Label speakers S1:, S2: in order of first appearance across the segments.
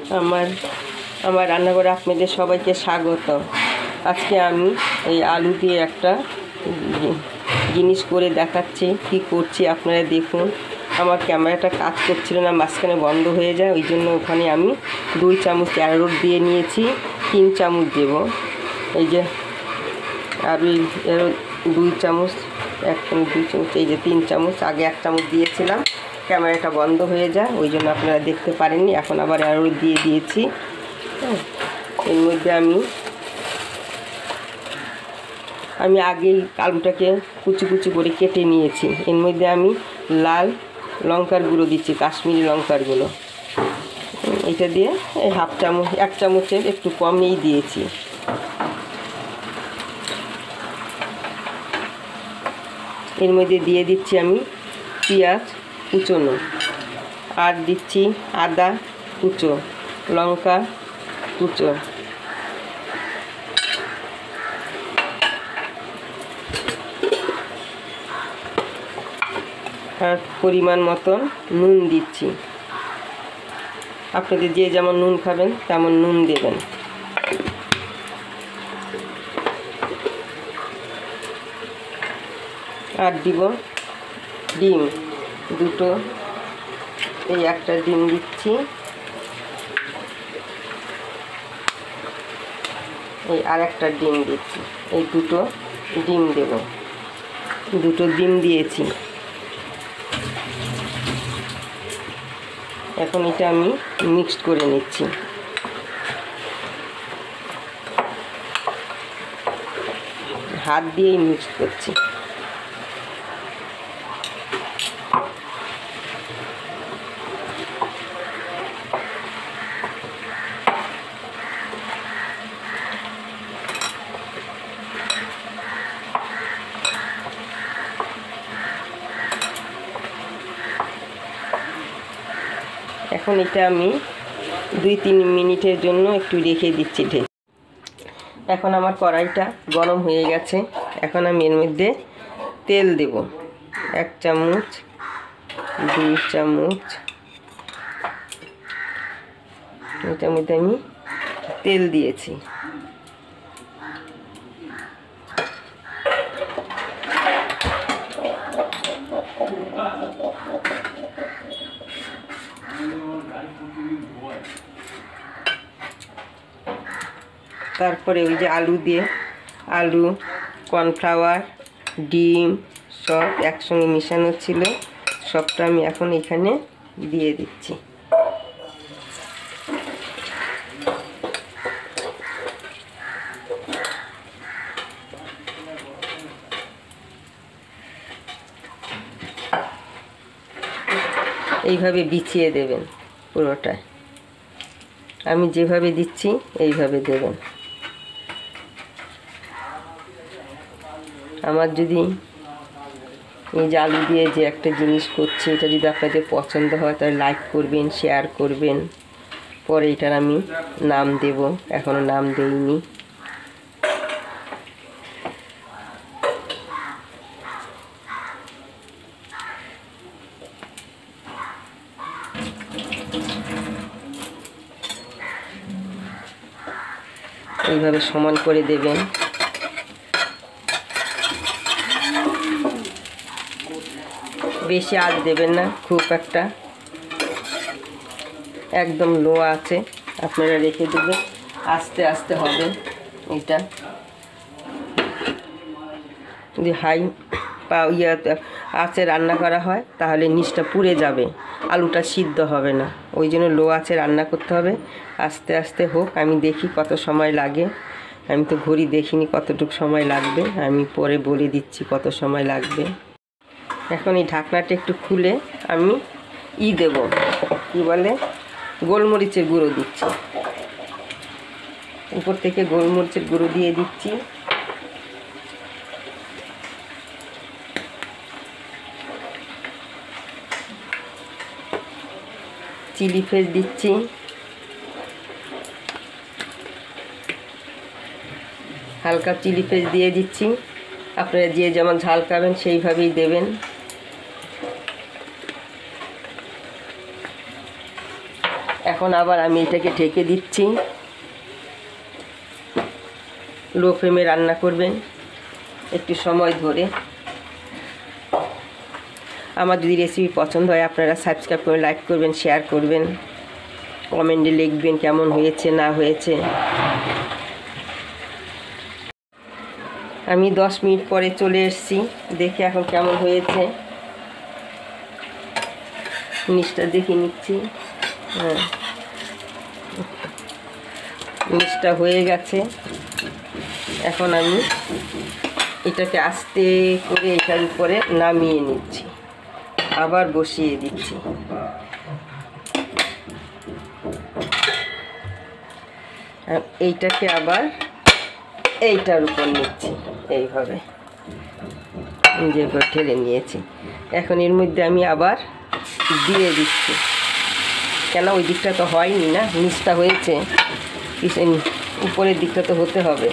S1: আমার আমার রান্নাঘরে আপনাদের সবাইকে স্বাগত। আজকে আমি এই আলু দিয়ে একটা জিনিস করে দেখাচ্ছি, কি করছি আপনারা দেখুন। আমার ক্যামেরাটা কাজ করছিল না, মাঝখানে বন্ধ হয়ে যায়, ওই জন্য ওখানে আমি 2 চামচ অ্যারোরুট দিয়ে নিয়েছি, 3 চামচ দেব। এই যে আর ওই 2 চামচ, 1 চামচ 2 চামচ, এই যে 3 চামচ। আগে 1 চামচ দিয়েছিলাম, ক্যামেরাটা বন্ধ হয়ে যায়, ওই জন্য আপনারা দেখতে পারেননি। এখন আবার অ্যারোরুট দিয়ে দিয়েছি। এর মধ্যে আমি আগেই আলুটাকে কুচি কুচি করে কেটে নিয়েছি। এর মধ্যে আমি লাল লঙ্কার গুঁড়ো দিচ্ছি, কাশ্মীরি লঙ্কার গুঁড়ো। এটা দিয়ে এই 1/2 চামচ, 1 চামচের একটু কমই দিয়েছি। এর মধ্যে দিয়ে দিচ্ছি আমি পেঁয়াজ কুচোনো, আর দিচ্ছি আদা কুচো, লঙ্কা কুচো, আর পরিমাণ মতন নুন দিচ্ছি। আপনাদের যে যেমন নুন খাবেন তেমন নুন দেবেন। আর দিব ডিম 2টো, এই একটা ডিম দিচ্ছি, এই আর একটা ডিম দিচ্ছি, এই 2টো ডিম দেব। 2টো ডিম দিয়েছি। এখন এটা আমি মিক্সড করে নিচ্ছি। হাত দিয়েই মিক্সড করছি। এখন এটা আমি 2-3 মিনিটের জন্য একটু রেখে দিচ্ছি ঢেকে। এখন আমার কড়াইটা গরম হয়ে গেছে। এখন আমি এর মধ্যে তেল দেব, 1 চামচ, 2 চামচ। এটার মধ্যে আমি তেল দিয়েছি। তারপরে ওই যে আলু, কর্নফ্লাওয়ার, ডিম সব একসঙ্গে মিশানো ছিল, সবটা আমি এখন এখানে দিয়ে দিচ্ছি। এইভাবে বিছিয়ে দেবেন পুরোটায়। আমি যেভাবে দিচ্ছি এইভাবে দেবেন। আমার যদি এই যে আলু দিয়ে যে একটা জিনিস করছি, এটা যদি আপনাদের পছন্দ হয় তাহলে লাইক করবেন, শেয়ার করবেন। পরে এটার আমি নাম দেব, এখনও নাম দেইনি। এইভাবে সমান করে দেবেন। বেশি আঁচ দেবেন না, খুব একটা, একদম লো আছে আপনারা রেখে দেবেন। আস্তে আস্তে হবে এটা। যদি হাই আঁচে রান্না করা হয় তাহলে নিচটা পুড়ে যাবে, আলুটা সিদ্ধ হবে না। ওই জন্য লো আঁচে রান্না করতে হবে। আস্তে আস্তে হোক, আমি দেখি কত সময় লাগে। আমি তো ঘড়ি দেখিনি কতটুকু সময় লাগবে, আমি পরে বলে দিচ্ছি কত সময় লাগবে। এখন এই ঢাকনাটা একটু খুলে আমি দেব, কি বলে, গোলমরিচের গুঁড়ো দিচ্ছি। উপর থেকে গোলমরিচের গুঁড়ো দিয়ে দিচ্ছি। চিলি ফ্লেক্স দিচ্ছি। হালকা চিলি ফ্লেক্স দিয়ে দিচ্ছি। আপনারা যে যেমন ঝাল খাবেন সেইভাবেই দেবেন। এখন আবার আমি এটাকে ঢেকে দিচ্ছি। লো ফ্লেমে রান্না করবেন একটু সময় ধরে। আমার যদি রেসিপি পছন্দ হয় আপনারা সাবস্ক্রাইব করে লাইক করবেন, শেয়ার করবেন, কমেন্টে লিখবেন কেমন হয়েছে না হয়েছে। আমি 10 মিনিট পরে চলে এসেছি, দেখি এখন কেমন হয়েছে। নিচটা দেখে নিচ্ছি। হ্যাঁ, নিচটা হয়ে গেছে। এখন আমি এটাকে আস্তে করে এটার উপরে নামিয়ে নিচ্ছি, আবার বসিয়ে দিচ্ছি। এইটাকে আবার এইটার উপর নিচ্ছি, এইভাবে যেভাবে ঠেলে নিয়েছি। এখন এর মধ্যে আমি আবার দিয়ে দিচ্ছি, কেন ওই দিকটা তো হয়নি না, নিচটা হয়েছে, উপরের দিকটা তো হতে হবে।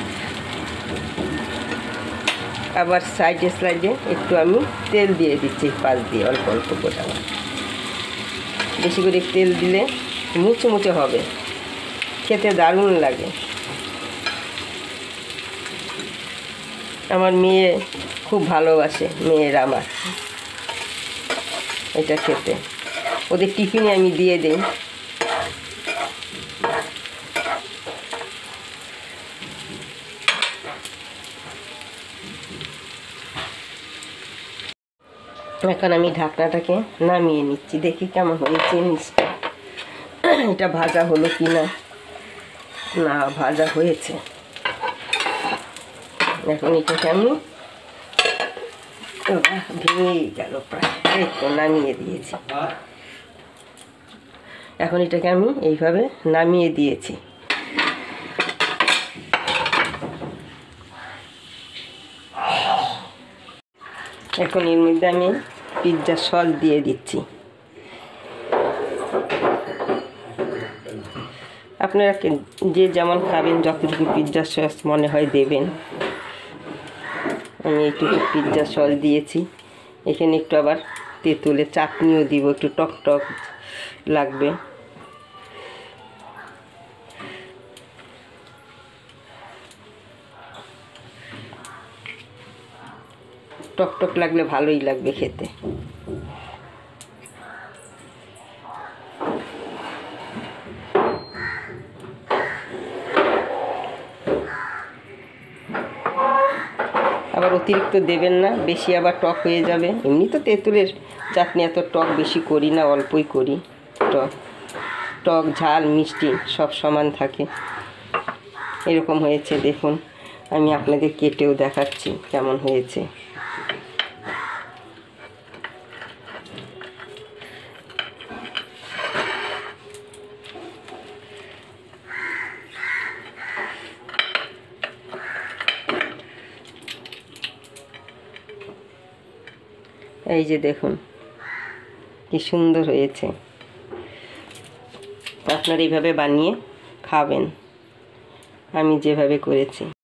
S1: আবার সাইডে সাইডে একটু আমি তেল দিয়ে দিচ্ছি, পাশ দিয়ে অল্প অল্প করে। বেশি করে তেল দিলে মুচে মুচে হবে, খেতে দারুণ লাগে। আমার মেয়ে খুব ভালোবাসে, মেয়েরা আমার এটা খেতে। ওদের টিফিনে আমি দিয়ে দিই। এখন আমি ঢাকনাটাকে নামিয়ে নিচ্ছি, দেখি কেমন হয়েছে নিচটা। এটা ভাজা হলো কি না, না ভাজা হয়েছে। এখন এটাকে আমি ভেঙেই গেল প্রায়, এই তো নামিয়ে দিয়েছি। এখন এটাকে আমি এইভাবে নামিয়ে দিয়েছি। এখন এর মধ্যে আমি পিৎজা সস দিয়ে দিচ্ছি। আপনারা যে যেমন খাবেন, যতটুকু পিৎজা সস মনে হয় দেবেন। আমি এইটুকু পিৎজা সস দিয়েছি। এখানে একটু আবার তেঁতুলের চাটনিও দিব, একটু টক টক লাগবে। টক টক লাগলে ভালোই লাগবে খেতে। আবার অতিরিক্ত দেবেন না, বেশি আবার টক হয়ে যাবে। এমনি তো তেঁতুলের চাটনি এত টক বেশি করি না, অল্পই করি। টক ঝাল মিষ্টি সব সমান থাকে। এরকম হয়েছে দেখুন, আমি আপনাদের কেটেও দেখাচ্ছি কেমন হয়েছে। এই যে দেখুন কি সুন্দর হয়েছে। আপনারা এইভাবে বানিয়ে খাবেন, আমি যেভাবে করেছি।